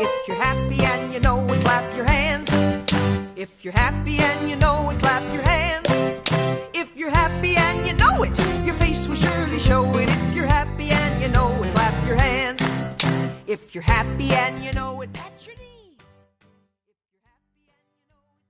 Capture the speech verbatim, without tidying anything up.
If you're happy and you know it, clap your hands. If you're happy and you know it, clap your hands. If you're happy and you know it, your face will surely show it. If you're happy and you know it, clap your hands. If you're happy and you know it, that's your name.